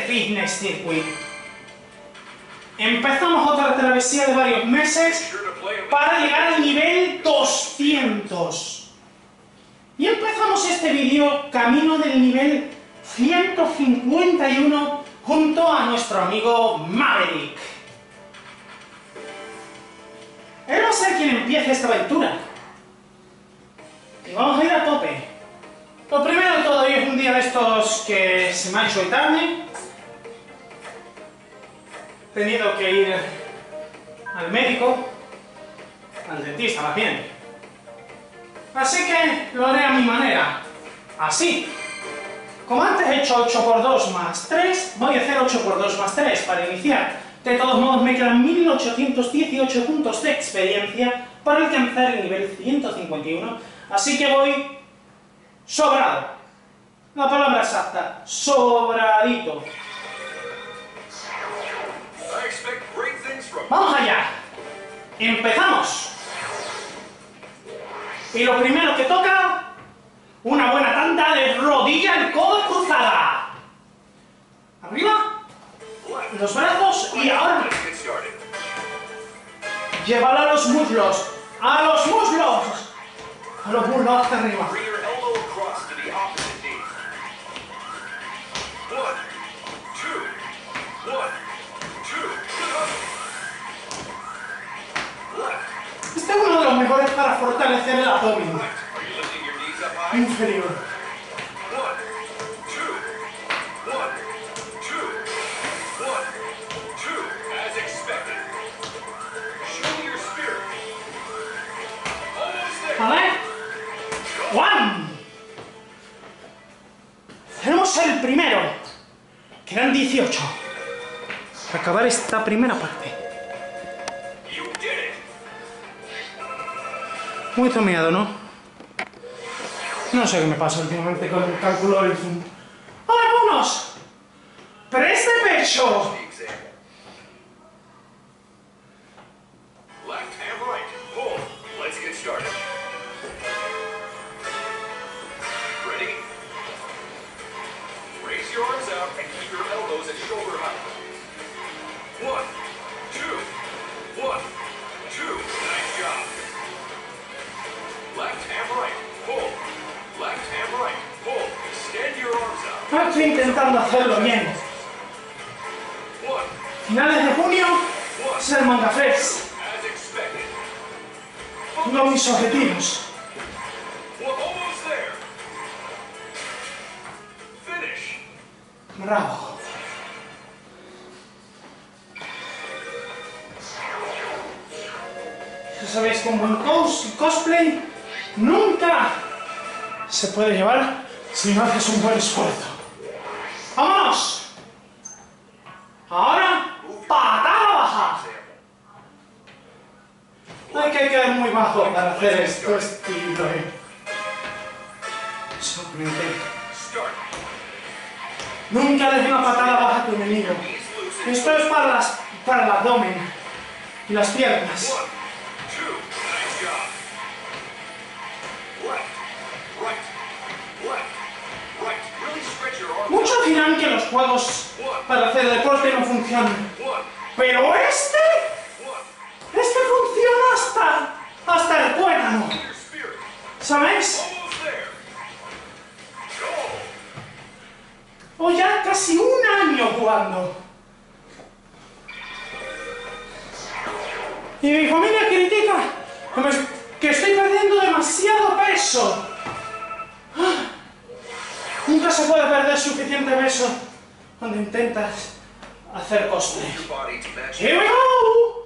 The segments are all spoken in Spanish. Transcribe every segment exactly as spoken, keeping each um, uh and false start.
Fitness Circuit. Empezamos otra travesía de varios meses para llegar al nivel doscientos. Y empezamos este vídeo camino del nivel ciento cincuenta y uno junto a nuestro amigo Maverick. Él va a ser quien empiece esta aventura. Y vamos a ir a tope. Lo primero de todo, hoy es un día de estos que se me ha hecho tarde. He tenido que ir al médico, al dentista más bien. Así que lo haré a mi manera. Así. Como antes he hecho ocho por dos más tres, voy a hacer ocho por dos más tres para iniciar. De todos modos me quedan mil ochocientos dieciocho puntos de experiencia para alcanzar el nivel ciento cincuenta y uno. Así que voy sobrado. La palabra exacta, sobradito. ¡Vamos allá! ¡Empezamos! Y lo primero que toca, una buena tanda de rodilla y codo cruzada. Arriba, los brazos y ahora llévala a los muslos, a los muslos, a los muslos hacia arriba. Este es uno de los mejores para fortalecer el abdomen inferior. ¿Vale? One. Tenemos el primero. Quedan dieciocho. Para acabar esta primera parte. Muy tomeado, ¿no? No sé qué me pasa últimamente con el cálculo del zoom. ¡Hola, vámonos! ¡Press de pecho! Estoy intentando hacerlo bien. Finales de junio es el Manga Fest. Uno de mis objetivos. Bravo. Ya sabéis que un buen cos cosplay nunca se puede llevar si no haces un buen esfuerzo. ¡Vámonos! Ahora, patada baja. Hay que quedar muy bajo para hacer esto estilo. Simplemente. Nunca des una patada baja a tu enemigo. Esto es para, las, para el abdomen y las piernas. Muchos dirán que los juegos para hacer deporte no funcionan. Pero este... Este funciona hasta... hasta el tuétano. ¿Sabéis? O ya casi un año jugando. Y mi familia critica que, me, que estoy perdiendo demasiado peso. Nunca se puede perder suficiente peso cuando intentas hacer cosplay. Here we go!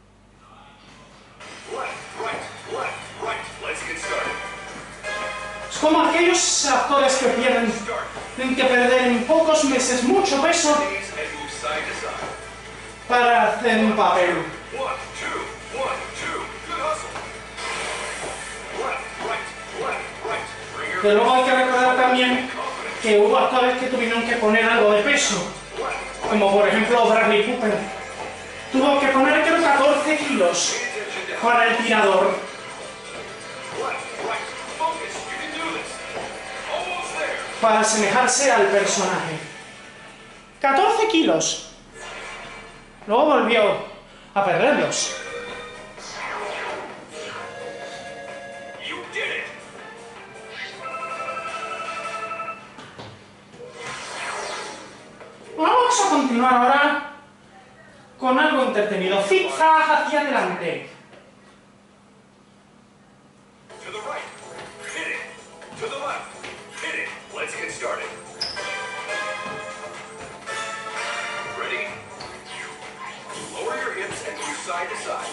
Es como aquellos actores que pierden, tienen que perder en pocos meses mucho peso para hacer un papel. Pero luego hay que recordar también que hubo actores que tuvieron que poner algo de peso, como por ejemplo Bradley Cooper. Tuvo que poner creo catorce kilos para el tirador. Para asemejarse al personaje. catorce kilos. Luego volvió a perderlos. Vamos a continuar ahora con algo entretenido. Zigzag hacia adelante. Side to side.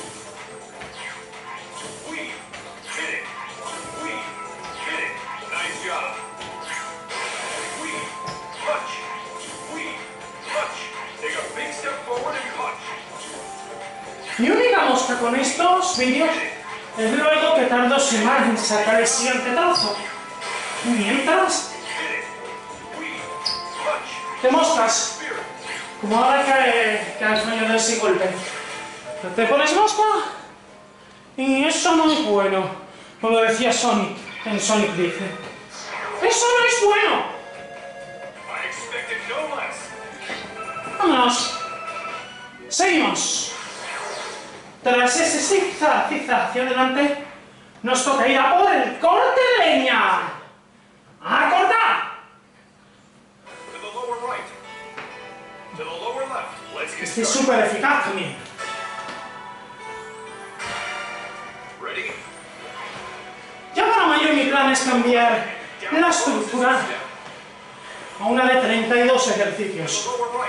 Weave. Hit it. Weave. Hit it. Nice job. Weave. Punch. Weave. Punch. Take a big step forward and punch. Mi única mosca con estos vídeos es luego que tardo semanas en sacar el siguiente trozo. Mientras te moscas, como ahora que, que has venido de ese golpe. Te pones mosca y eso no es bueno, como decía Sonic, en Sonic dice. ¡Eso no es bueno! Vámonos. Seguimos. Tras ese zigzag, zigzag hacia adelante, nos toca ir a por el corte de leña. ¡A cortar! Este es súper eficaz también. Ya para mayo mi plan es cambiar la estructura a una de treinta y dos ejercicios.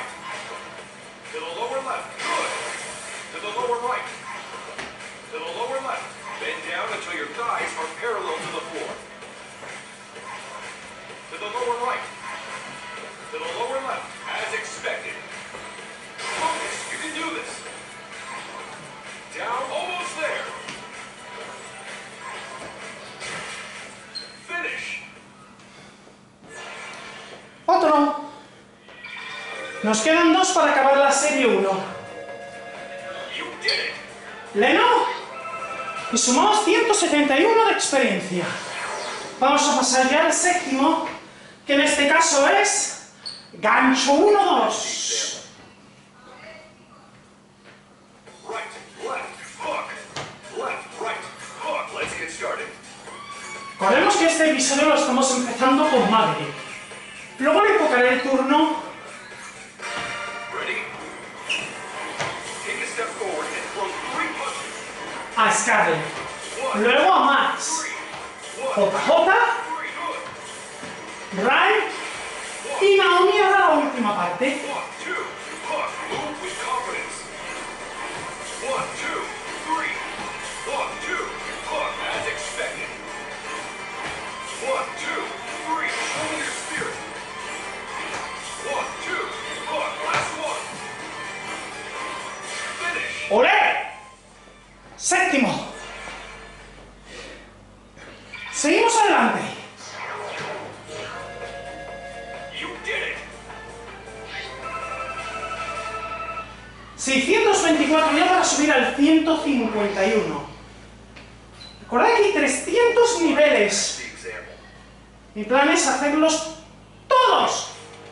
Otro. Nos quedan dos para acabar la serie uno. Leno. Y sumamos ciento setenta y uno de experiencia. Vamos a pasar ya al séptimo, que en este caso es gancho uno dos. Recordemos que este episodio lo estamos empezando con Maverick. Luego le tocará el turno a Scarlet, luego a Max, J J, Ray y Naomi hará la última parte. ¡Olé! Séptimo. Seguimos adelante. seiscientos veinticuatro ya para subir al ciento cincuenta y uno. Recordad que hay trescientos niveles. Mi plan es hacerlos todos.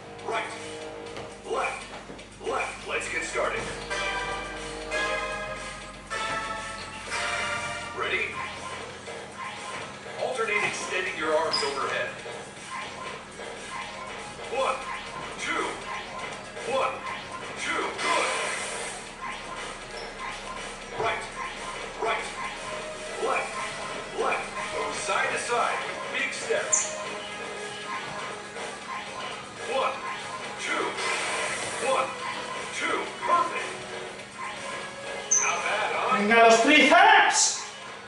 Venga, los tríceps.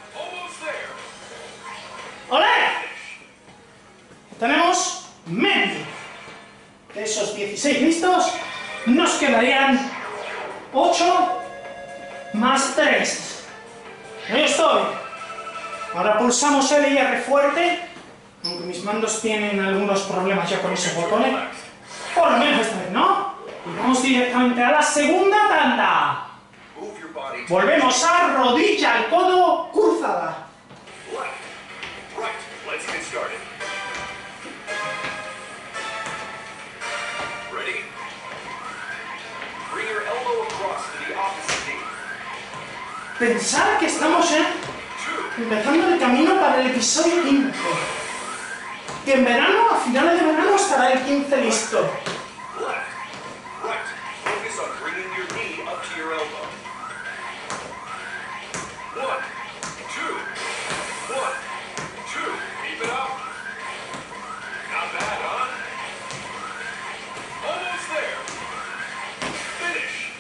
¡Olé! Tenemos medio. De esos dieciséis listos, nos quedarían ocho más tres. Ahí estoy. Ahora pulsamos L y R fuerte, aunque mis mandos tienen algunos problemas ya con esos botones. Por lo menos esta vez, ¿no? Y vamos directamente a la segunda tanda. Volvemos a rodilla al codo cruzada. opposite knee. Pensar que estamos ya empezando el camino para el episodio quince. Que en verano, a finales de verano, estará el quince listo. Left, right. Focus on bringing your knee up to your elbow. One, two, one, two. Keep it up. Not bad, huh? Almost there. Finish.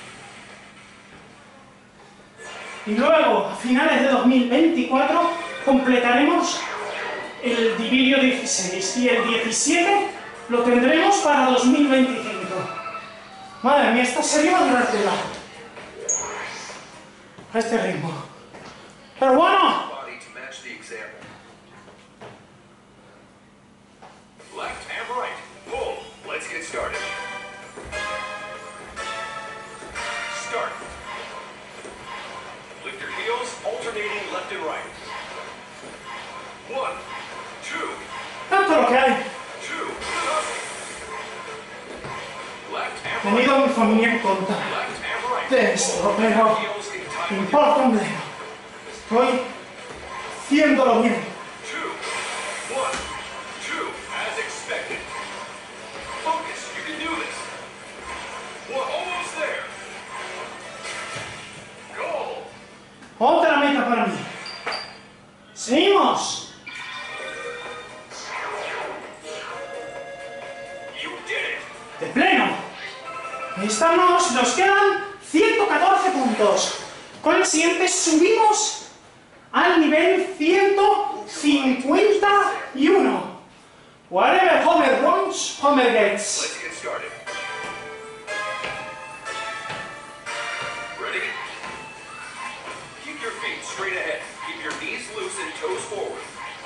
Y luego, a finales de dos mil veinticuatro, completaremos el dividio dieciséis y el diecisiete lo tendremos para dos mil veinticinco. Madre mía, esta serie va a durar tela. A este ritmo. Pero bueno. Body to match the example. Left and right. Pull. Let's get started. Start. Lift your heels, alternating left and right. One, two, Tanto lo que hay. two, up. Left and right. Tenido a mi familia en contra Left and right. de esto, pero Heels in me time with importa un bledo. Estoy haciéndolo bien. two, one, two, as expected. Focus, you can do this. One, almost there. Goal. Otra meta para mí. Seguimos. You did it. De pleno. Estamos, nos quedan ciento catorce puntos. Con el siguiente subimos al nivel ciento cincuenta y uno. Whatever Homer runs, Homer gets. Let's get started. Ready? Keep your feet straight ahead. Keep your knees loose and toes forward.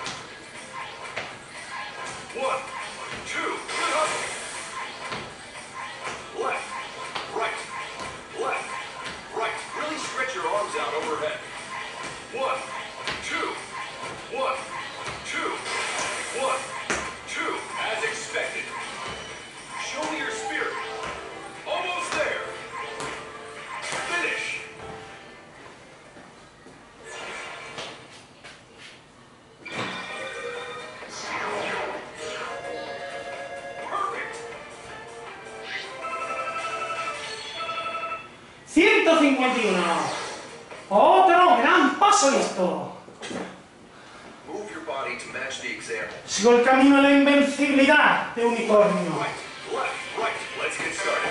One, two, up. Left, right, left, right. Really stretch your arms out overhead. One, two, one, two, one, two, as expected. Show me your spirit. Almost there. Finish. Perfect. ciento cincuenta y uno. Otro gran paso listo. Move your body to match the example. Sigo el camino de la invencibilidad de unicornio. Right, left, right. Let's get started.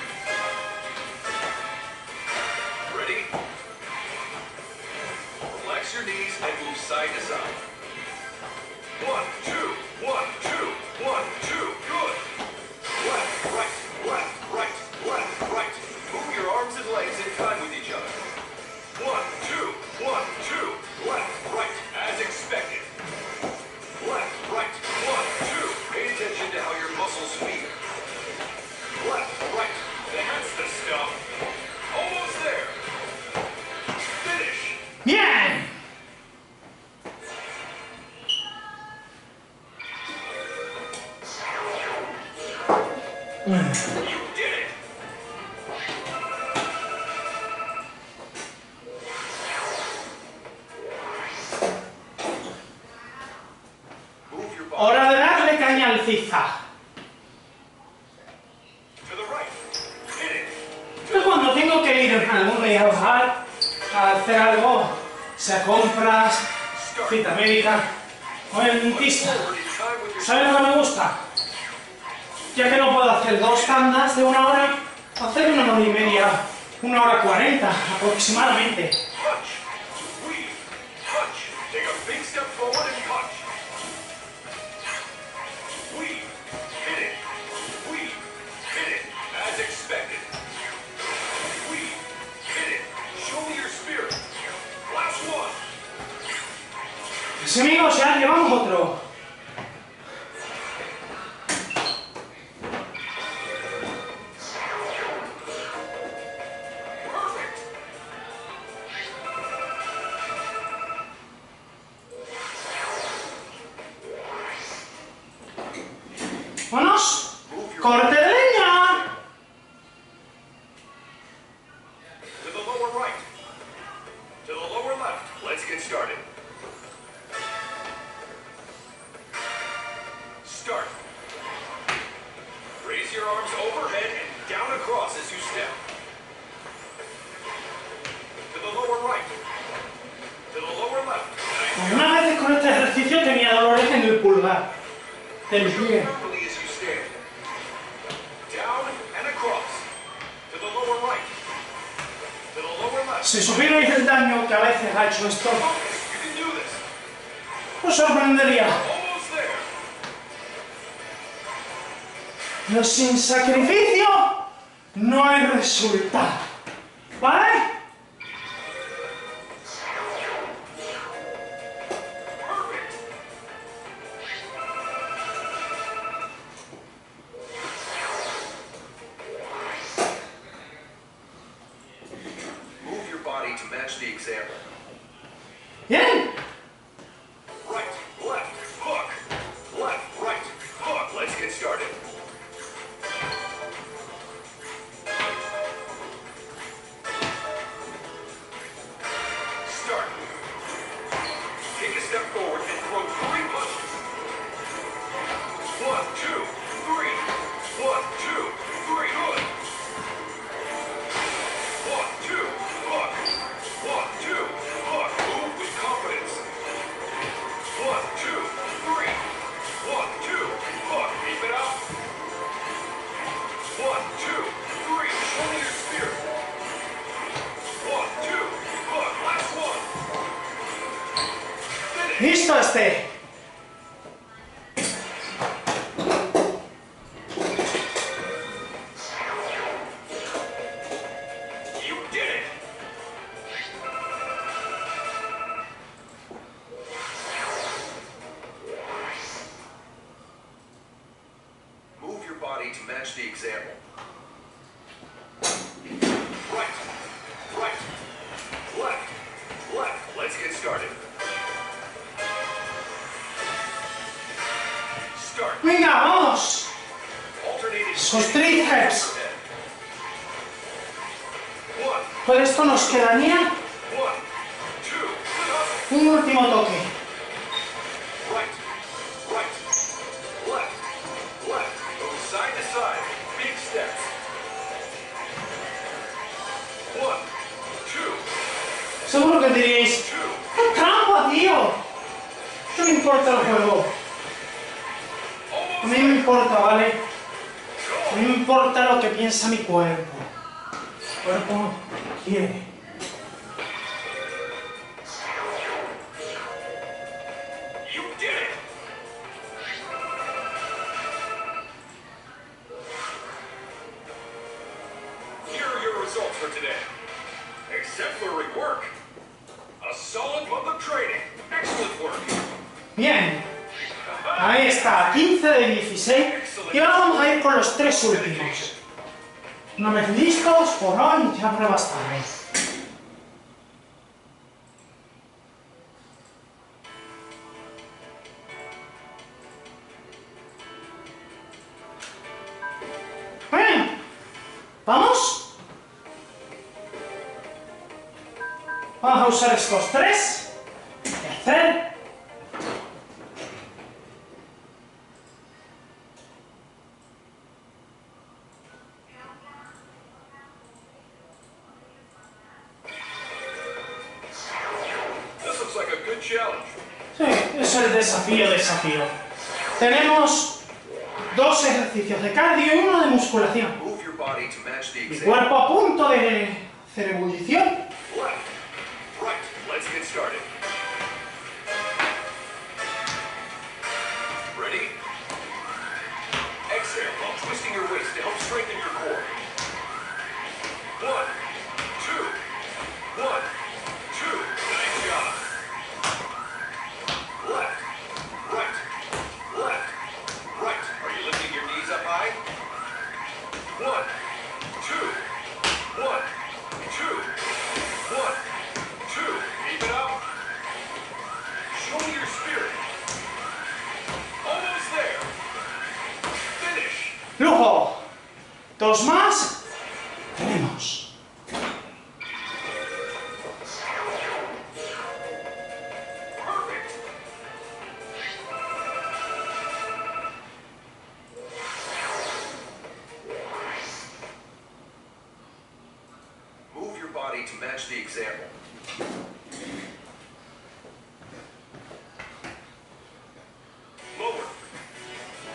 Ready? Relax your knees and move side to side. One, two, one, two, one, two. Good. Left, right, left, right, left, right. Move your arms and legs in time with each other. One, two, one, two, left, right, as expected. Left, right, one, two. Pay attention to how your muscles feel. Left, right, that's the stuff. Almost there. Finish. ¡Bien! You did it. Move your body Hora de darle caña al zigzag. to the right. Hit it. Yo cuando tengo que ir a algún día a bajar, a hacer algo, sea compras, Start. cita médica o el dentista, Forward in time with your ¿sabes lo que me gusta? Ya que no puedo hacer dos tandas de una hora, hacer una hora y media, una hora cuarenta aproximadamente. punch. Weave. Punch. Take a big step forward and punch. Weave. Hit it. Weave. Hit it. As expected. Weave. Hit it. Show me your spirit. Last one. Pues amigos, ya llevamos otro. Perfect. ¡Vámonos! Move your ¡Corte de leña! to the del pie. Carefully as you stand. Down and across. To the lower right. To the lower left. Si supierais el daño que a veces ha hecho esto, Focus. You can do this. os sorprendería. Almost there. Pero sin sacrificio no hay resultado. ¿Vale? Perfect. Move your body to match the example. Bien. Right, left, hook. Left, right, hook. Let's get started. Start. Take a step forward and throw three punches. One, two, three. One, two, three. Good. One, two, hook. One, two, hook. Move with confidence. One, two, three. One, two, hook. Keep it up. One, two, three. Show me your spirit. One, two, hook. Last one. Finish. Listo este. You did it. Move your body to match the example. Right, right, left, left. Let's get started. Start. Venga, vamos. Alternating. Sus tríceps. One, Por esto nos quedaría one, two, up. un último toque. Right, right, left, left. Go side to side. Big steps. One, two, Seguro que diréis, two. ¡qué trampa, tío! ¿Qué me importa el juego? A mí me importa, ¿vale? A mí me importa lo que piensa mi cuerpo. Mi cuerpo quiere. You did it! Here are your results for today. Exemplary work. A solid month of training. Excellent work. Bien, ahí está, quince de dieciséis. Y ahora vamos a ir con los tres últimos. Una vez listos, por hoy ya pruebas tarde. Bien, ¿vamos? Vamos a usar estos tres y hacer This looks like a good challenge. sí, es el desafío, desafío. Tenemos dos ejercicios de cardio y uno de musculación. Move your body to match the Mi example. cuerpo a punto de hacer ebullición. Left, right. Let's get started. Ready? Exhale while twisting your waist to help strengthen your core. One, two, one, two. Nice job. Left, right, left, right. Are you lifting your knees up high? One, two, one, two, one, two. Keep it up. Show me your spirit. Almost there. Finish. Lujo. Dos más. Tenemos. Perfect. Move your body to match the example. Lower.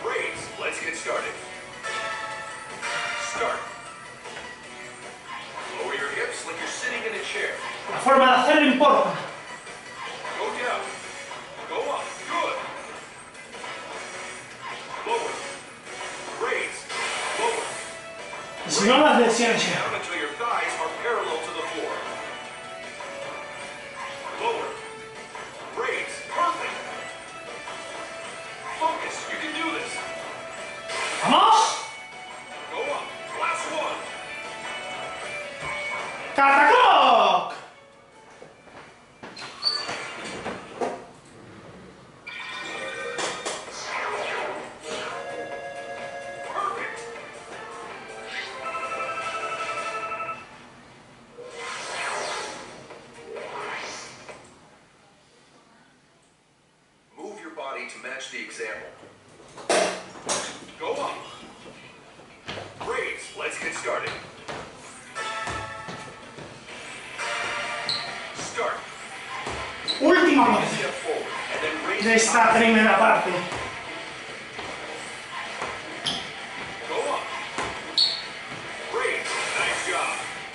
chair. La forma de hacerlo importa. Go down. Go up. Good. Lower. Raise. Lower. Y si no lo haces de ciencia. Down until your thighs are parallel to the floor. Lower. Raise. Perfect. Focus. You can do this. ¡Vamos! Go up. Last one. ¡Cataclock! Perfect. Move your body to match the example. Go up. Raise. Let's get started. Start. Última Take a parte step forward and then raise de the esta arms. primera parte. Go up. Raise. Nice job.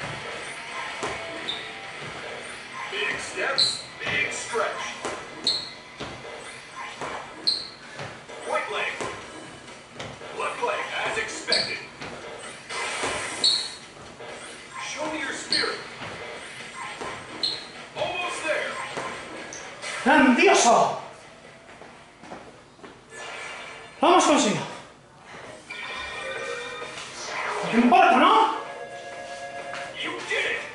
Big steps, big stretch. Right leg. Left leg, as expected. Show me your spirit. Almost there. ¡Grandioso! Lo hemos conseguido. No importa, ¿no? You did it.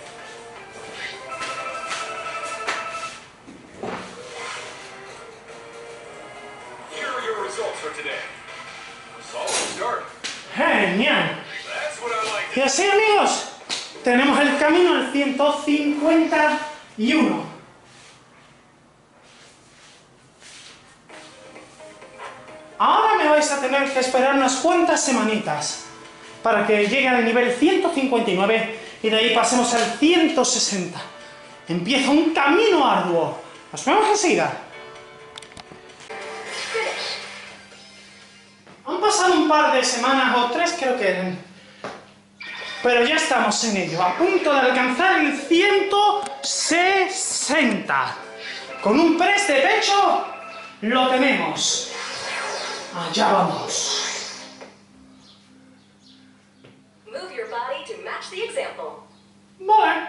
Here are your results for today. Solid start. Genial. That's what I like. Y así, amigos, tenemos el camino al ciento cincuenta y uno. Ahora me vais a tener que esperar unas cuantas semanitas para que llegue al nivel ciento cincuenta y nueve y de ahí pasemos al ciento sesenta. Empieza un camino arduo. Nos vemos enseguida. Han pasado un par de semanas o tres, creo que eran. Pero ya estamos en ello, a punto de alcanzar el ciento sesenta. Con un press de pecho lo tenemos. Allá vamos. Move your body to match the example. Vale.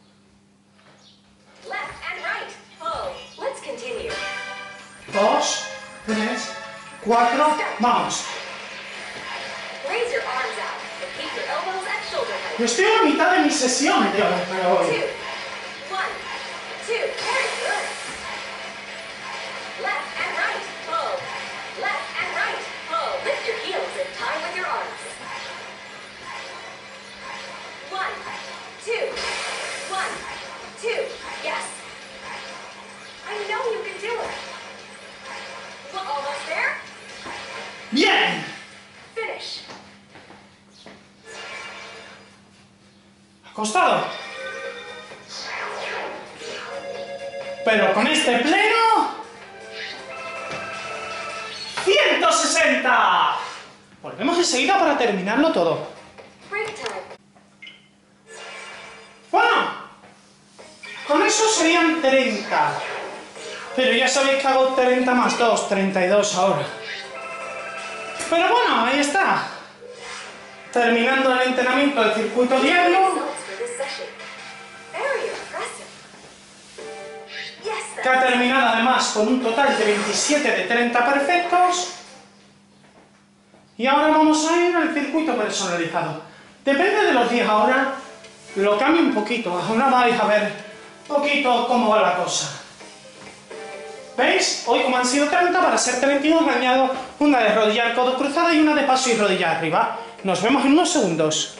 Left and right. Oh, let's continue. Dos, tres, cuatro, vamos. Raise your arms out and keep your elbows at shoulder height. Yo estoy a la mitad de mi sesión de hoy, pero hoy. Two, one, two. Very good. Left and right. Oh, left and right. Oh, lift your heels in time with your arms. One, two, one, two. Yes. I know you can do it. We're almost there. ¡Bien! Finish. Acostado. Pero con este pleno... ¡ciento sesenta! Volvemos enseguida para terminarlo todo. Break time. Bueno, con eso serían treinta. Pero ya sabéis que hago treinta más dos, treinta y dos ahora. Pero bueno, ahí está. Terminando el entrenamiento del circuito diario. Results for this session. Very impressive. Yes, Que ha that's terminado además con un total de veintisiete de treinta perfectos. Y ahora vamos a ir al circuito personalizado. Depende de los días ahora, lo cambio un poquito. Ahora vais a ver un poquito cómo va la cosa. ¿Veis? Hoy como han sido treinta, para ser treinta y dos me añado una de rodilla al codo cruzada y una de paso y rodilla arriba. Nos vemos en unos segundos.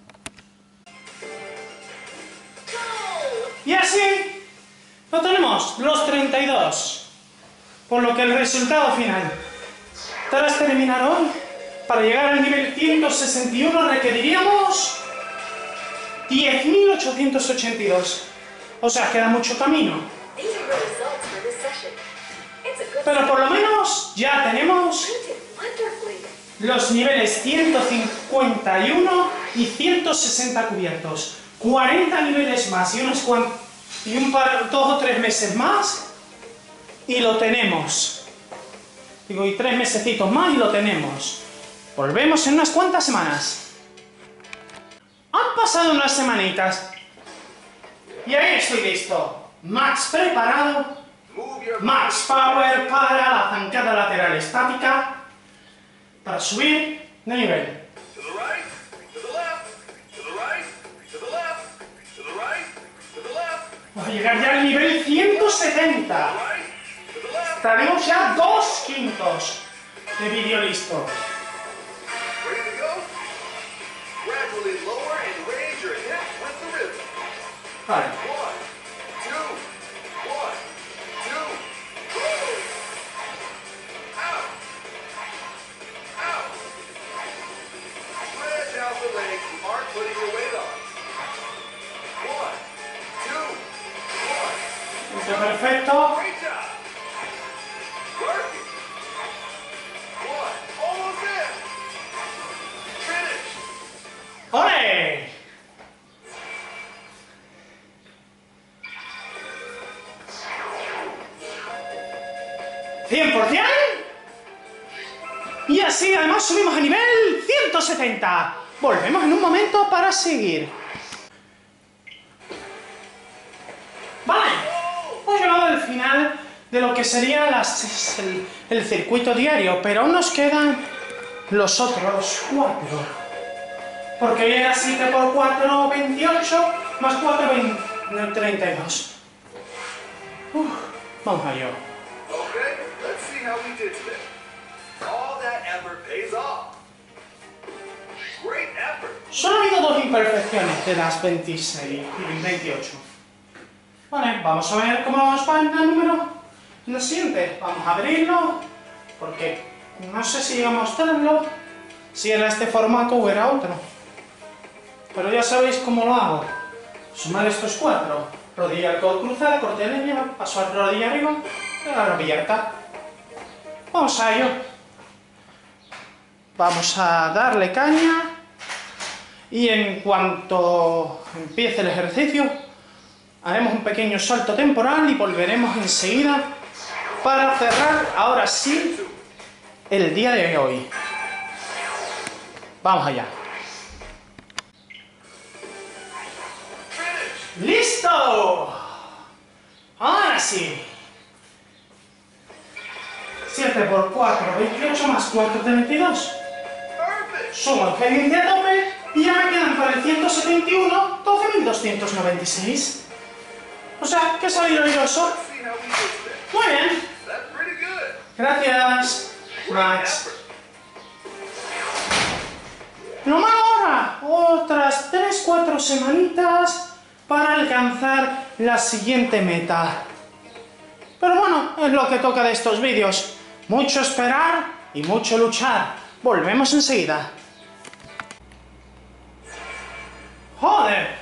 Y así lo tenemos, los treinta y dos. Por lo que el resultado final, tras terminar hoy, para llegar al nivel ciento sesenta y uno requeriríamos diez mil ochocientos ochenta y dos. O sea, queda mucho camino. these are the results for this session. It's a good Pero por lo menos ya tenemos You did wonderfully. los niveles ciento cincuenta y uno y ciento sesenta cubiertos. cuarenta niveles más y unos cuantos, y un par, dos o tres meses más, y lo tenemos. Digo, y tres mesecitos más y lo tenemos. Volvemos en unas cuantas semanas. Han pasado unas semanitas. Y ahí estoy listo. Max preparado. Max Power para la zancada lateral estática. Para subir de nivel. To the right, to the left, to the right, to the left, to the right, to the left, Voy a llegar ya al nivel ciento setenta. right, to the left. Estaremos ya dos quintos de vídeo listo. Ready to go? Gradually lower and raise your hips with the rhythm. Vale. One, two, one, two, go. Out. Out. Stretch out the legs you aren't putting your weight on. One, two, one. Esto es perfecto. Great job. Working. One. Almost there. Finish. ¡Ole! ¿cien por cien? Y así además subimos a nivel ciento setenta. Volvemos en un momento para seguir. Vale, hemos llegado al final de lo que sería las, el, el circuito diario, pero aún nos quedan los otros cuatro. Porque hoy era siete por cuatro, veintiocho, más cuatro, veinte, treinta y dos. Uf, vamos allá. Okay, let's see how we did today. All that effort pays off. Great effort. Solo ha habido dos imperfecciones de las veintiséis y veintiocho. Vale, vamos a ver cómo vamos para el número. En el siguiente, vamos a abrirlo, porque no sé si iba a mostrarlo, si era este formato o era otro. Pero ya sabéis cómo lo hago. Sumar estos cuatro. Rodilla al codo cruzada, corte de línea, paso a la rodilla arriba, y la rodilla alta. Vamos a ello. Vamos a darle caña. Y en cuanto empiece el ejercicio, haremos un pequeño salto temporal y volveremos enseguida para cerrar, ahora sí, el día de hoy. Vamos allá. ¡Listo! Ahora sí. siete por cuatro, veintiocho más cuatro, veintidós. Perfect. Sumo el pendiente a tope y ya me quedan para el ciento setenta y uno, doce mil doscientos noventa y seis. O sea, que he salido airoso. Let's see how we did today. Muy bien. That's pretty good. Gracias, Great Max. effort. Lo malo ahora, otras tres cuatro semanitas para alcanzar la siguiente meta. Pero bueno, es lo que toca de estos vídeos. Mucho esperar y mucho luchar. Volvemos enseguida. ¡Joder!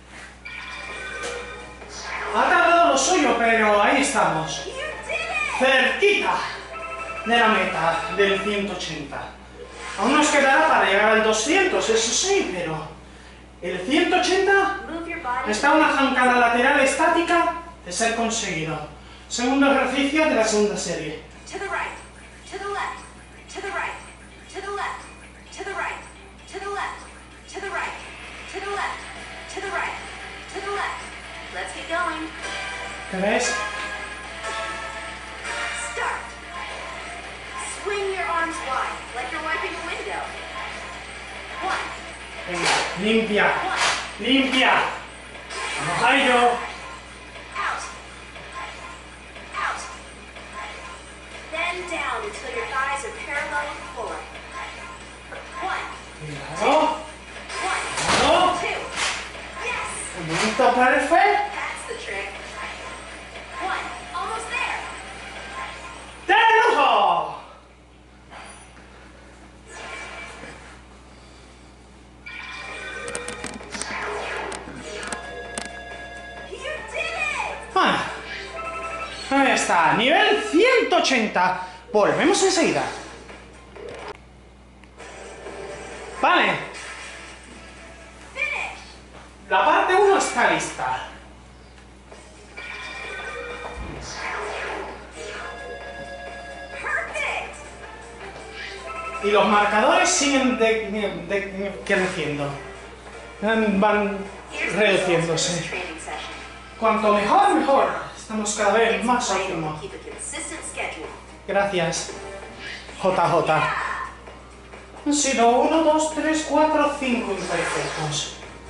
Ha tardado lo suyo, pero ahí estamos. Cerquita de la meta del ciento ochenta. Aún nos quedará para llegar al doscientos, eso sí, pero el ciento ochenta Move your body. está una zancada lateral estática de ser conseguido. Segundo ejercicio de la segunda serie. To the right. To the left. To the right. To the left. To the right. To the left. To the right. To the left. To the right. To the left. Let's get going. ¿Qué ves? Start. Swing your arms wide, like you're wiping a window. One. Venga, limpia, One. limpia. Vamos a ello. Out. Out. Then down until your thighs are parallel with the floor. One. Cuidado. One. Cuidado. Two. Yes. Un momento perfecto. That's the trick. One. Almost there. ¡De lujo! You did it! Ah, ahí está, nivel ciento ochenta. Volvemos enseguida. Vale, Finish! La parte uno está lista. Perfect. Y los marcadores siguen de, de, de- creciendo. Van Here's the results for reduciéndose. this training session. Cuanto mejor, mejor. Estamos cada vez más Play will óptimos. keep a consistent schedule. Gracias, J J. Han sido uno, dos, tres, cuatro, cinco imperfectos.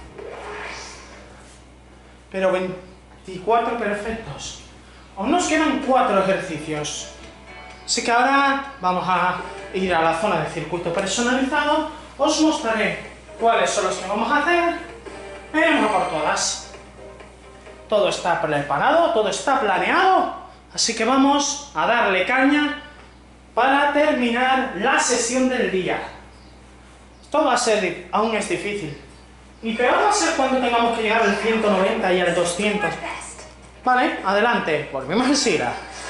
Pero veinticuatro perfectos. Aún nos quedan cuatro ejercicios. Así que ahora vamos a ir a la zona de circuito personalizado. Os mostraré cuáles son los que vamos a hacer. Veremos a por todas. Todo está preparado, todo está planeado. Así que vamos a darle caña para terminar la sesión del día. Esto va a ser, aún es difícil. Y peor va a ser cuando tengamos que llegar al ciento noventa y al doscientos. Your best. Vale, adelante, volvemos enseguida.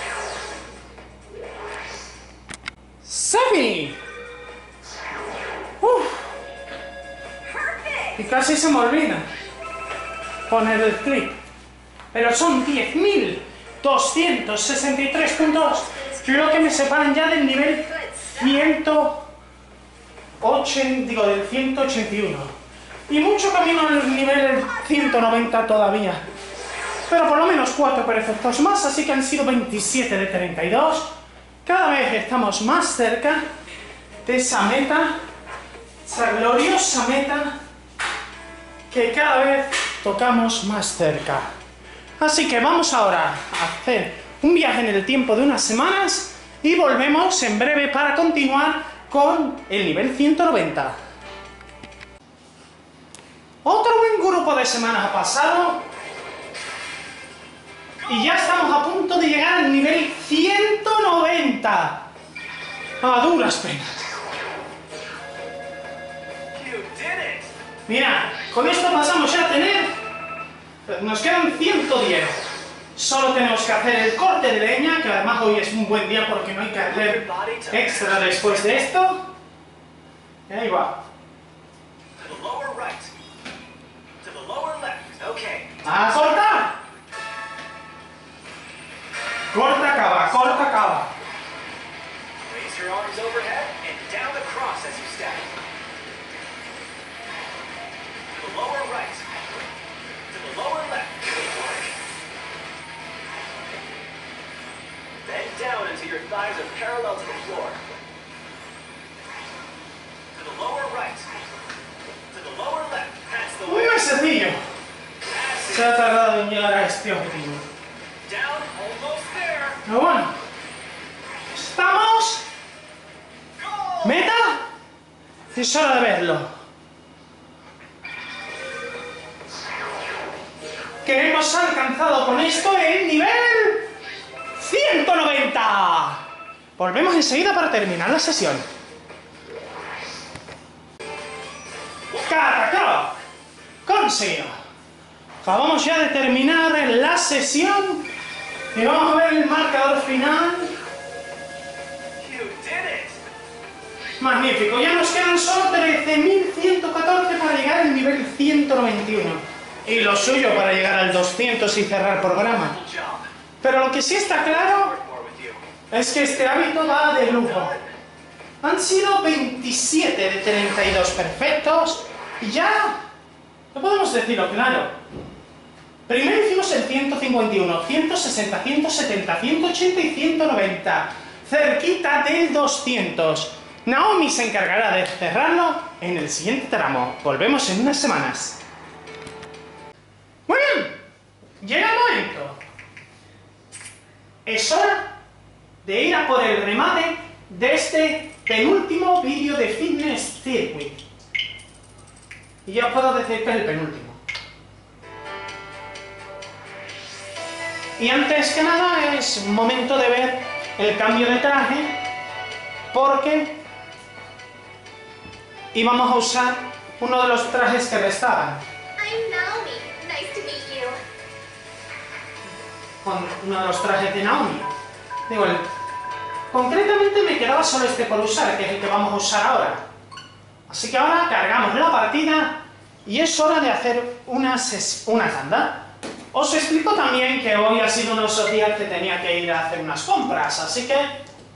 ¡Sevi! ¡Uf! Perfect. Y casi se me olvida poner el clip. Pero son diez mil doscientos sesenta y tres puntos, lo que me separan ya del nivel Good stuff. ciento ochenta, digo, del ciento ochenta y uno. Y mucho camino al nivel ciento noventa todavía. Pero por lo menos cuatro perfectos más, así que han sido veintisiete de treinta y dos. Cada vez estamos más cerca de esa meta, esa gloriosa meta que cada vez tocamos más cerca. Así que vamos ahora a hacer un viaje en el tiempo de unas semanas y volvemos en breve para continuar con el nivel ciento noventa. Otro buen grupo de semanas ha pasado y ya estamos a punto de llegar al nivel ciento noventa. A duras penas. You did it! Mira, con esto pasamos ya a tener... Nos quedan ciento diez. Solo tenemos que hacer el corte de leña, que además hoy es un buen día porque no hay que hacer extra después de esto. Y ahí va. To the lower right. To the lower left. Okay. ¡A cortar! Corta, acaba, corta, acaba. Raise your arms overhead and down across as you step. To the lower right. To the lower left. Bend down until your thighs are parallel to the floor. To the lower right. To the lower left. That's the Muy way. sencillo. That's Se it. ha tardado en llegar a este objetivo. Down, almost there. Pero bueno. ¿Estamos? Go! ¿Meta? Es hora de verlo. Que hemos alcanzado con esto el nivel ciento noventa. Volvemos enseguida para terminar la sesión. ¡Catacroc! Conseguido. Acabamos ya de terminar la sesión y vamos a ver el marcador final. You did it! Magnífico, ya nos quedan solo trece mil ciento catorce para llegar al nivel ciento noventa y uno. Y lo suyo para llegar al doscientos y cerrar programa. Good job. Pero lo que sí está claro Work more with you. es que este hábito va de lujo. Han sido veintisiete de treinta y dos perfectos y ya no podemos decirlo claro. Primero hicimos el ciento cincuenta y uno, ciento sesenta, ciento setenta, ciento ochenta y ciento noventa, cerquita del doscientos. Naomi se encargará de cerrarlo en el siguiente tramo. Volvemos en unas semanas. Muy bien, llega el momento. Es hora de ir a por el remate de este penúltimo vídeo de Fitness Circuit. Y ya os puedo decir que es el penúltimo. Y antes que nada es momento de ver el cambio de traje, porque íbamos a usar uno de los trajes que restaban. I'm Naomi. Nice to meet you. Con uno de los trajes de Naomi. Digo, el- concretamente me quedaba solo este por usar, que es el que vamos a usar ahora. Así que ahora cargamos la partida y es hora de hacer una, una tanda. Os explico también que hoy ha sido uno de esos días que tenía que ir a hacer unas compras, así que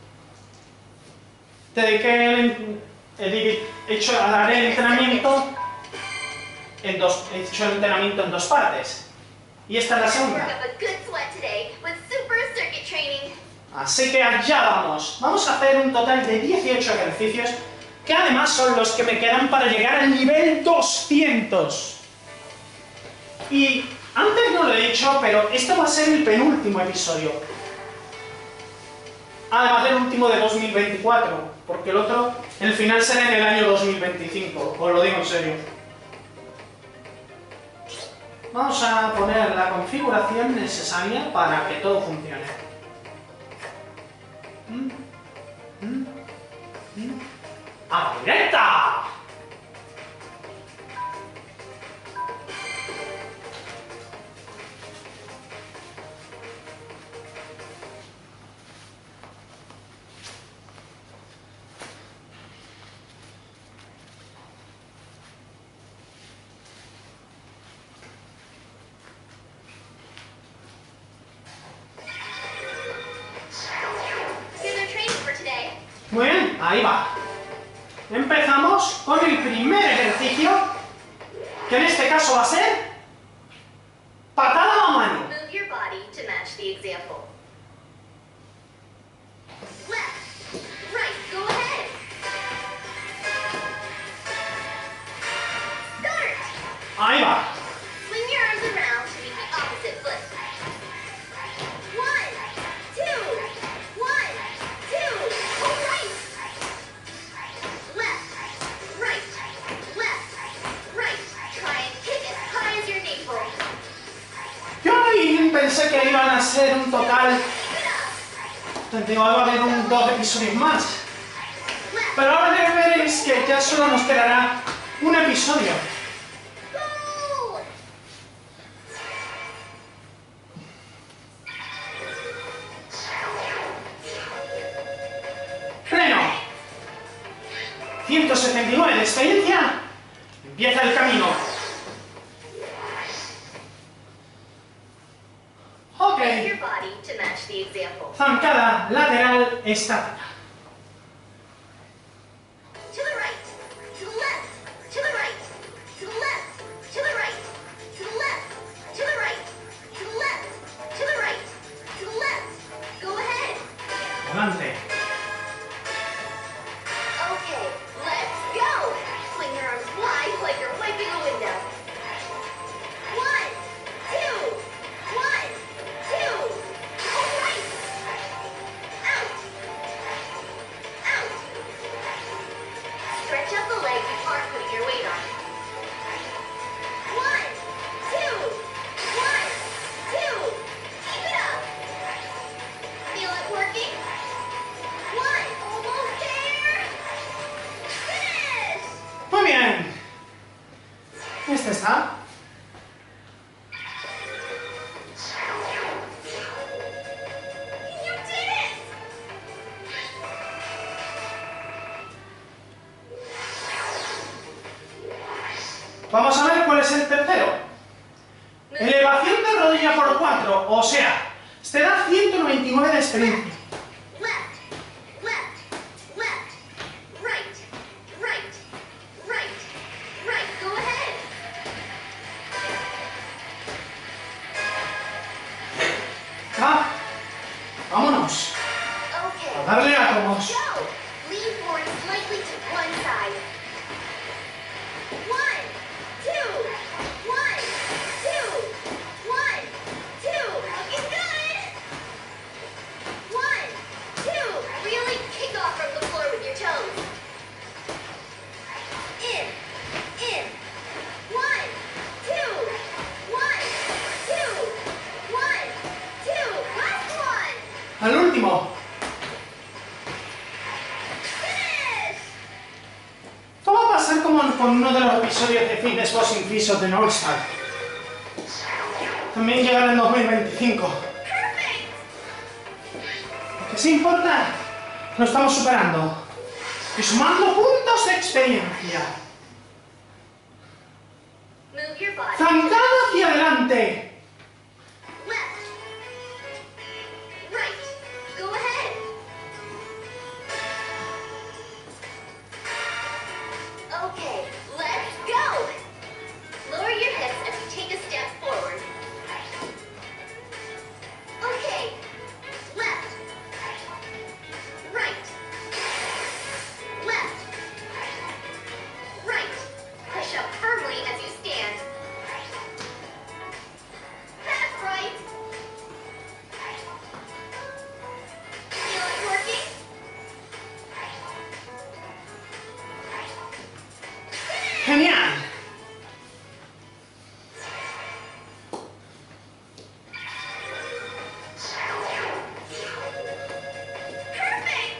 dediqué el, he hecho, haré el entrenamiento en dos, he hecho el entrenamiento en dos partes. Y esta es la segunda. Así que allá vamos. Vamos a hacer un total de dieciocho ejercicios, que además son los que me quedan para llegar al nivel doscientos. Y antes no lo he dicho, pero esto va a ser el penúltimo episodio. Además del último de dos mil veinticuatro, porque el otro, el final será en el año dos mil veinticinco, os lo digo en serio. Vamos a poner la configuración necesaria para que todo funcione. ¿Mm? ¿Mm? ¿Mm? ¡A la directa! Muy bien, ahí va. Empezamos con el primer ejercicio, que en este caso va a ser patada a mano. Move your body to match the example. Left, right, go ahead. Start. Ahí va. Swing your arms around to meet the opposite foot. One, two, one, two, all right. Left, right, left, right. Try and kick as high as your navel. Yo ahí pensé que iban a ser un total... Iba a haber un, dos episodios más. Pero ahora veréis que ya solo nos quedará un episodio. Go! Freno. ciento setenta y nueve de experiencia. Empieza el camino. Ok. Move your body to match the example. Zancada lateral estática. To the right, to the left, to the right, to the left, to the right, to the left, to the right, to the left, to the right, to the left. Go ahead. Adelante. Okay, let's go. Swing your arms wide like you're wiping a window. One, two, one, two. All right. Out. Out. Stretch out the leg you aren't putting your weight on. One, two, one, two. Keep it up. Feel it working? One, almost there. Finish. Muy bien. Este está. You did it. Vamos a ver cuál es el tercero. Elevación de rodilla por cuatro, o sea, te da ciento noventa y nueve de experiencia. Left, left, left, right, right, right, right. Go ahead. Ah, vámonos. Okay. A darle átomos. Go. Lean forward slightly to one side. One, two, one, two, one, two. Looking good. One, two. Really kick off from the floor with your toes. In, in. One, two, one, two, one, two. Last one. Al último. Finish. Esto va a pasar como con uno de los episodios de Fitness Boxing Fisos de Northstar. También llegará en dos mil veinticinco. Perfect. Lo que sí importa, lo estamos superando. Y sumando puntos de experiencia. Zancada hacia adelante. Left. Right. Go ahead. Okay, let's go. Lower your hips as you take a step forward. Okay. Left. Right. Left. Right. Push up firmly as you stand. That's right. Feel it working? Genial. Perfect.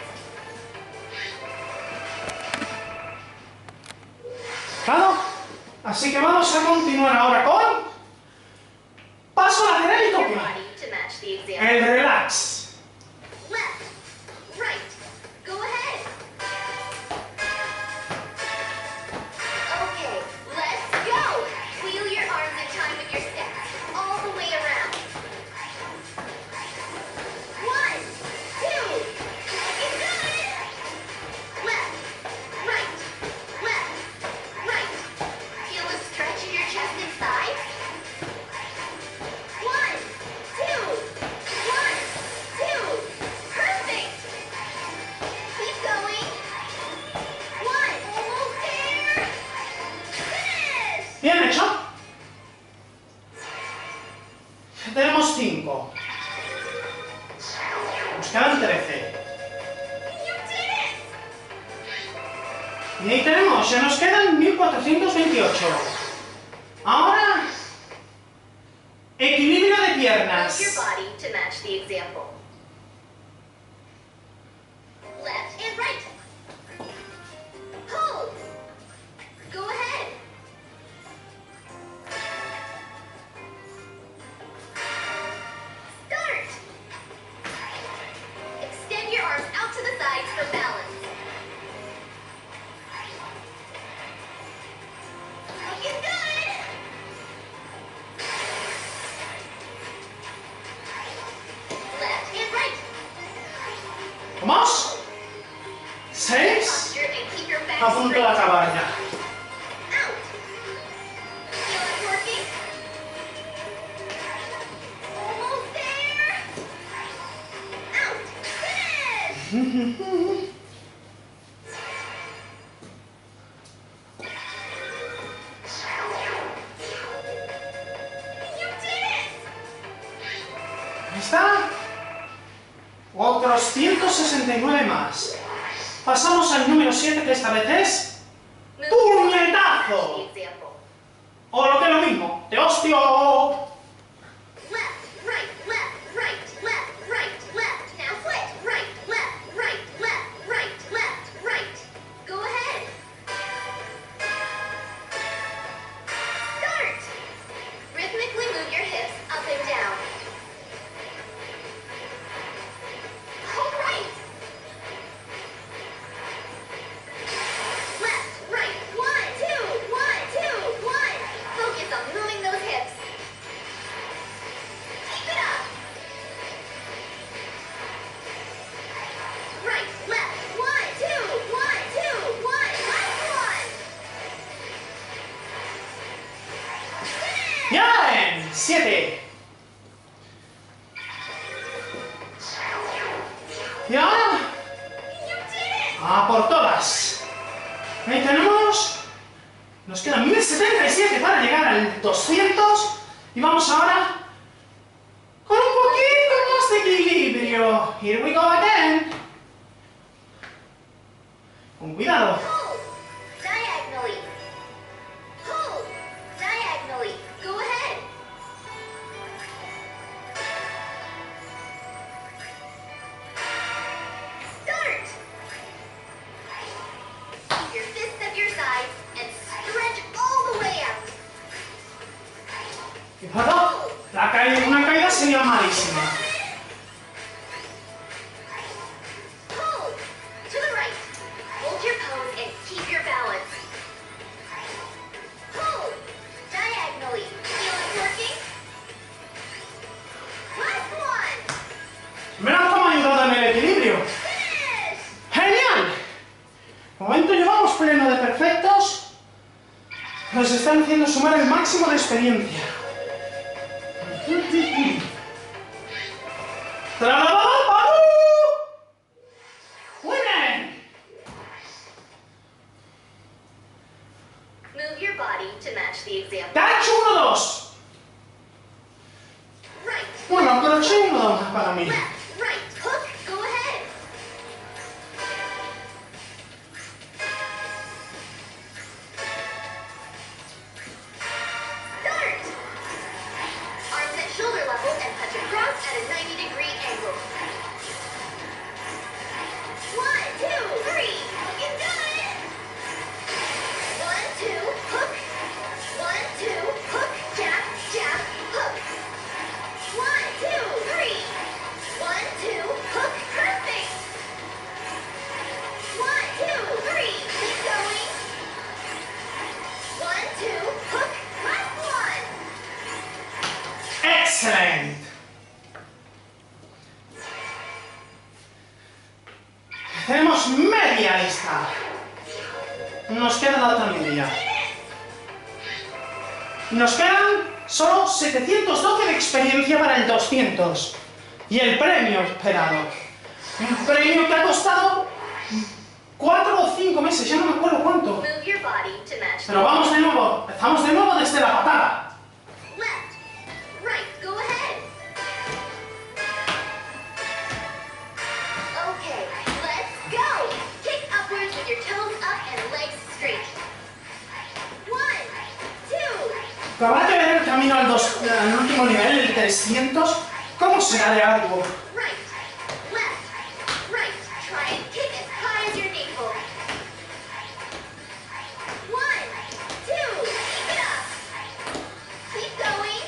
Claro. Así que vamos a continuar ahora con paso lateral y Your toque. body to match the example. El relax. Left, right, go ahead. Okay, let's go. Wheel your arms in time with your steps, all the way around. One, two, looking good. Left, right, left, right. Feel a stretch in your chest and thighs. One, two, one, two. Perfect. Keep going. One, almost there. Finish. Bien hecho. Tenemos cinco. Nos quedan trece. You did it. Y ahí tenemos, ya nos quedan mil cuatrocientos veintiocho. Ahora, equilibrio de Move your piernas. body to match the example. Left and right. Hold. Go ahead. Start. Extend your arms out to the sides for balance. Looking good. Left and right. ¿Vamos? Seis. Posture and keep your back A punto de straight. acabar ya. Out. Feel it working? Almost there. Out. Finish. You did it. Ahí está. Otros ciento sesenta y nueve más. Pasamos al número siete, que esta vez es Move your body to puñetazo. match the example. O lo que es lo mismo, de hostio. Left, right, left, right, left, right, left. Now switch. Right, left, right, left, right, left, right. Go ahead. Start. Rhythmically move your hips up and down. Hold right. Left, right, one, two, one, two, one. Focus on moving those hips. Keep it up. Right, left, one, two, one, two, one. Last one. Finish. Bien, siete. Y ahora, You did it. a por todas. Ahí tenemos. Nos quedan mil setenta y siete para llegar al doscientos. Y vamos ahora con un poquito más de equilibrio. Here we go again. Con cuidado. Hold. Diagonally. Hold. Diagonally. Go ahead. Start. Keep your fists at your sides and stretch all the way out. Fijaros, la caída, una caída sería malísima. Hold. To the right. Hold your pose and keep your balance. Hold. Diagonally. os están haciendo sumar el máximo de experiencia. ¡Tralabalú! ¡Muy bien! Move your body to match the example. ¡Te ha hecho uno dos! Right, Bueno, aproveché uno dos más para mí. left, right, hook, go ahead. Start! Arms at shoulder level and punch across at a ninety degree angle. One, two, three, looking good! One, two, hook. One, two, hook, jab, jab, hook. One, two, three. One, two, hook, perfect. One, two, three, keep going. One, two, hook, last one. ¡Excelente! Tenemos media lista. Nos queda la otra media. Nos quedan solo setecientos doce de experiencia para el doscientos. Y el premio esperado. Un premio que ha costado cuatro o cinco meses, ya no me acuerdo cuánto. Move your body to match Pero vamos de nuevo, empezamos de nuevo desde la patada. left, right, go ahead. Okay, let's go. Kick upwards with your toes up and legs straight. One, two, Habrá que ver el camino al, dos, al último nivel, el trescientos, cómo será de algo. right, left, right. Try and kick as high as your navel. One, two, keep it up. Keep going.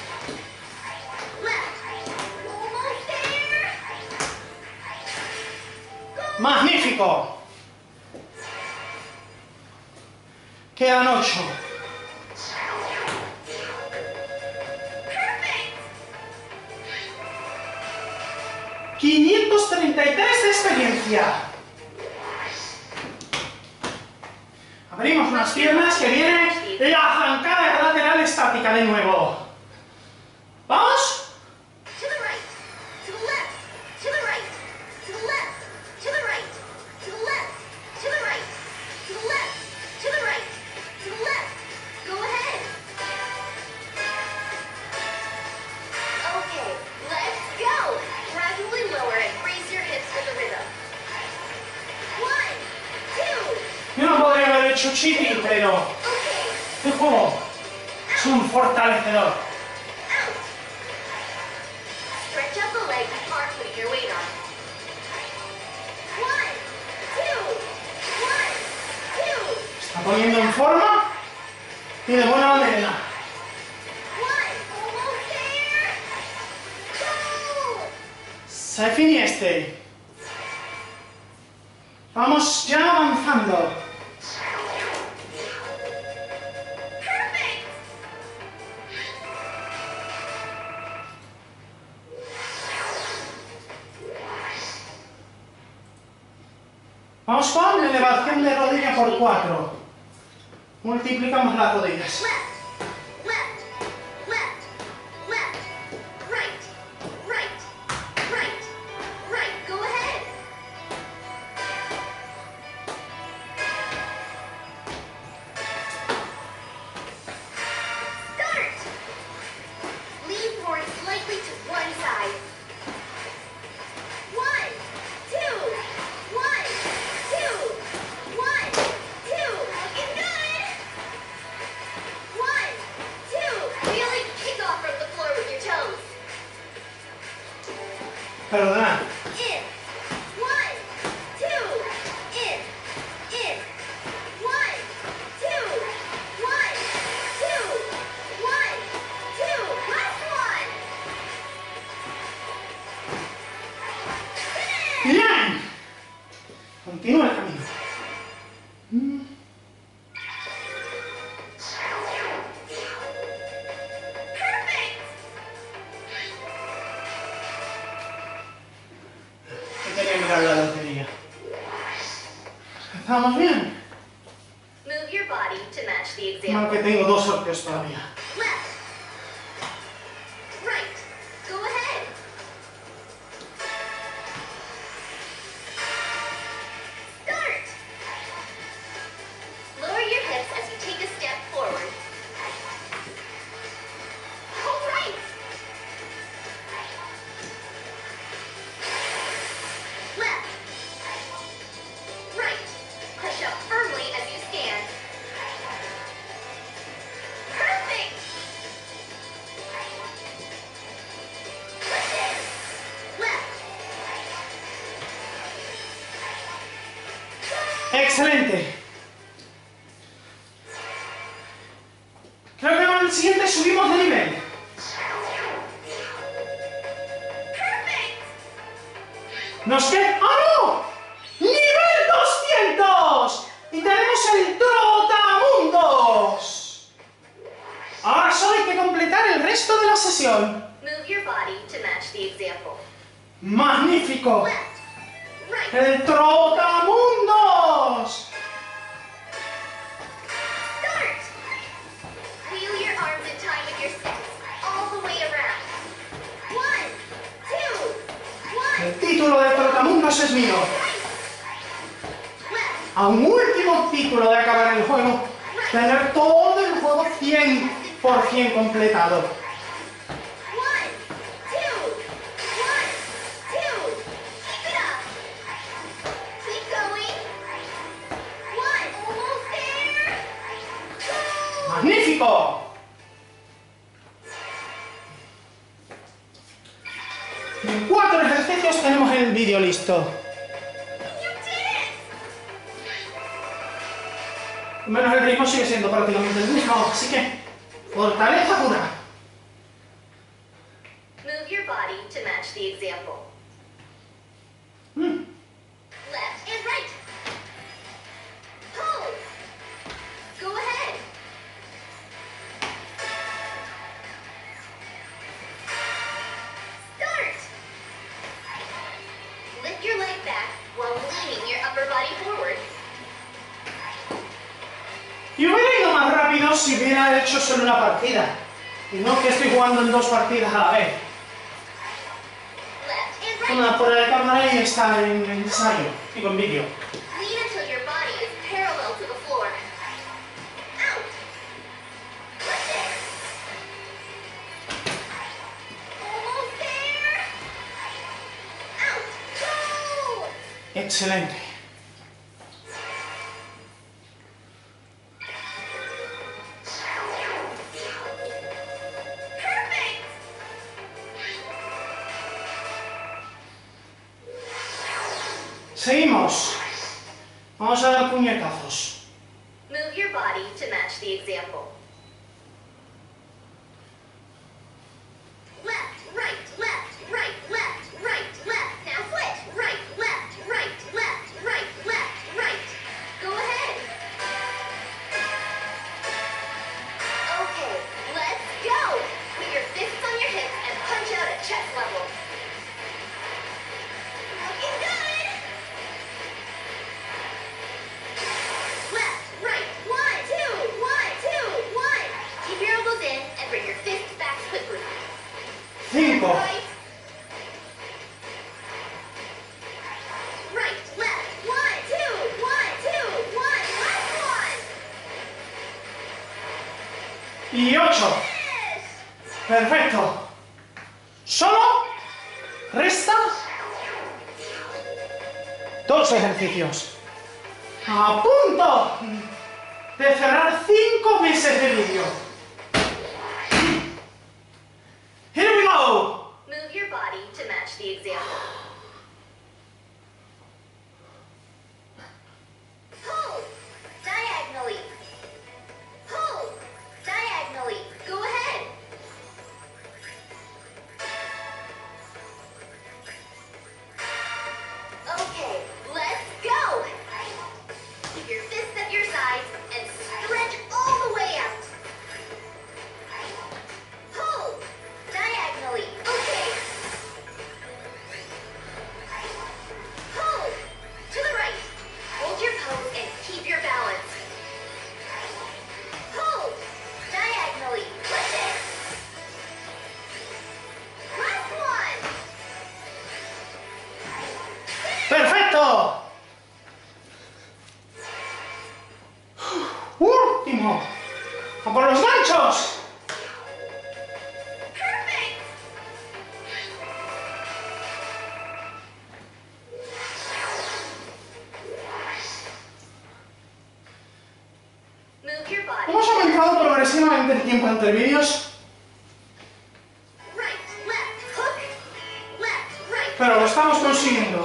Left, almost there. Go. ¡Magnífico! Quedan ocho. Perfect. quinientos treinta y tres de experiencia. Abrimos unas piernas que viene la zancada lateral estática de nuevo. ¿Vamos? To the right, to the left, to the right, to the left, to the right, to the left, to the right, to the left, to the right, to the left. Go ahead. Okay, let's go. Gradually lower and brace your hips for the rhythm. One, two, Yo no podría haber hecho chippy, pero okay, este juego es un fortalecedor. out. Stretch out the legs you aren't putting your weight on. One, two, one, two. Está poniendo en forma y de buena manera. One, almost there. Go. Se define este. Vamos ya avanzando. Perfect. Vamos con elevación de rodilla por cuatro. Multiplicamos las rodillas. Left, left, left, left, right, right, right, right. Go ahead. Start. Lean forward slightly to one side. One, two, one, two, one, two. Looking good. One, two. Really kick off from the floor with your toes. Perdona. In. One, two. In. In. One, two. One, two. One, two. Last one. Finish. ¡Bien! Continúa el camino. Mm. Perfect. Que quería mirar la lotería. ¿Estamos bien? Move your body to match the example. Aunque tengo golpes todavía. Left. Right. Go ahead. Start. Lower your hips as you take a step forward. All right. Left. Right. Push up firmly as you stand. Perfect. Push it. Left. ¡Excelente! Creo que con el siguiente subimos de nivel. Perfect. Nos queda... ¡Ah, no! ¡Nivel doscientos! Y tenemos el Trotamundos. Ahora solo hay que completar el resto de la sesión. Move your body to match the example. ¡Magnífico! Left. Right. ¡El Trotamundos! Start. Wheel your arms in time with your six, all the way around. One, two, one. El título de Trotamundos es mío. Left. A un último título de acabar el juego, tener todo el juego cien por cien completado. One, two, one, two. Keep it up. Keep going. One, almost there. Go. ¡Magnífico! En cuatro ejercicios tenemos el vídeo listo. You did it. Menos el ritmo sigue siendo prácticamente el mismo, así que fortaleza pura. Move your body to match the example. Mm. Left and right. Hold. Go ahead. Start. Lift your leg back while leaning your upper body forward. Y hubiera ido más rápido si hubiera hecho solo una partida. Y no que estoy jugando en dos partidas a la vez. Left and right. Una fuera de cámara y esta en ensayo, y con vídeo. Lean until your body is parallel to the floor. Out. Push it. Almost there. Out. Go. Excelente. Perfect. Seguimos. Vamos a dar puñetazos. Move your body to match the example. Left, right, left, right, left, right, left. Now switch. Right, left, right, left, right, left, right. Go ahead. Okay, let's go. Put your fists on your hips and punch out at chest level. Looking good. Left, right, one, two, one, two, one. Keep your elbows in and bring your fists back quickly. Cinco. Right. Right, left, one, two, one, two, one, last one. Y ocho. Finish. Perfecto. Solo resta dos ejercicios. A punto de cerrar cinco meses de vídeo. Here we go. Move your body to match the example. Hold. Diagonally. Hold. Diagonally. Go ahead. Okay, let's go. Keep your fists at your sides and stretch all the way out. próximamente el tiempo entre vídeos, Right, left, hook. Left, right. pero lo estamos consiguiendo.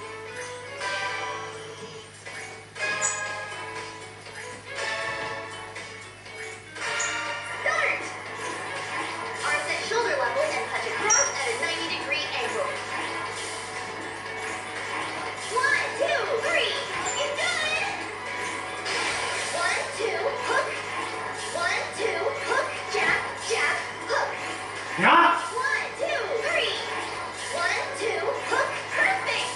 Start. Arms at shoulder level and touch across at a ninety degree angle. One, two, three. Looking good. One, two, hook. One, two, hook. Jab, jab, hook. ¿Ya? One, two, three. One, two, hook. Perfect.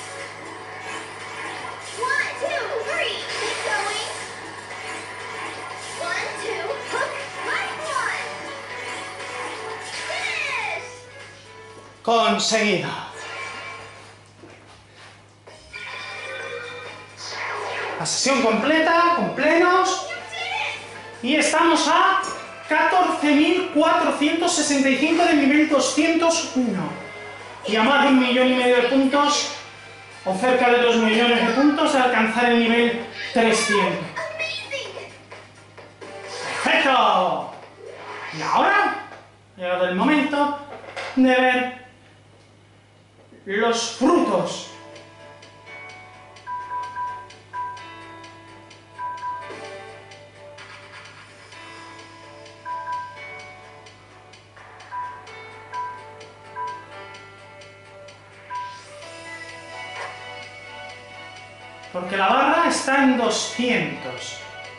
One, two, three. Keep going. One, two, hook. Last one. Finish. Conseguido. La sesión completa, con plenos, y estamos a catorce mil cuatrocientos sesenta y cinco de nivel doscientos uno. Y a más de un millón y medio de puntos, o cerca de dos millones de puntos, de alcanzar el nivel trescientos. Amazing. ¡Perfecto! Y ahora, ha llegado el momento de ver los frutos. Porque la barra está en doscientos.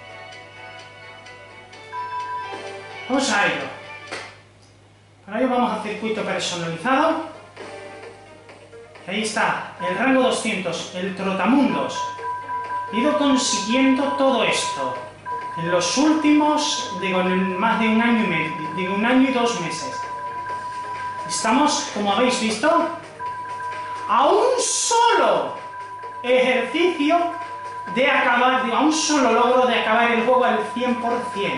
Vamos a ello. Para ello vamos al circuito personalizado. Y ahí está, el rango doscientos, el trotamundos. He ido consiguiendo todo esto en los últimos, digo, en más de un año y medio, digo, un año y dos meses. Estamos, como habéis visto, a un solo ejercicio de acabar, digo, a un solo logro de acabar el juego al cien por cien.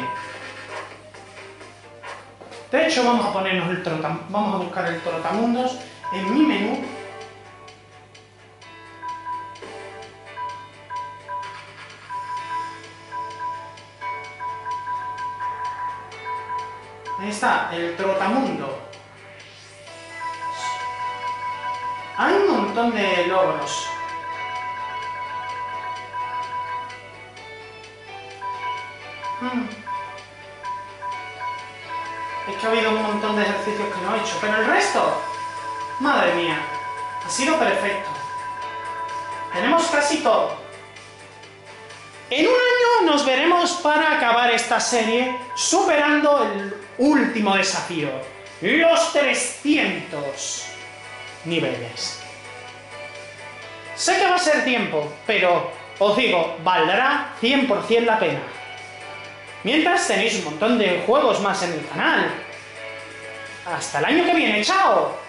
De hecho, vamos a ponernos el trotam, vamos a buscar el trotamundos en mi menú. Ahí está, el trotamundo. Hay un montón de logros. Hmm. Es que ha habido un montón de ejercicios que no he hecho, pero el resto, madre mía, ha sido perfecto. Tenemos casi todo. En un año nos veremos para acabar esta serie superando el último desafío, los trescientos niveles. Sé que va a ser tiempo, pero os digo, valdrá cien por cien la pena. Mientras tenéis un montón de juegos más en el canal. Hasta el año que viene, ¡chao!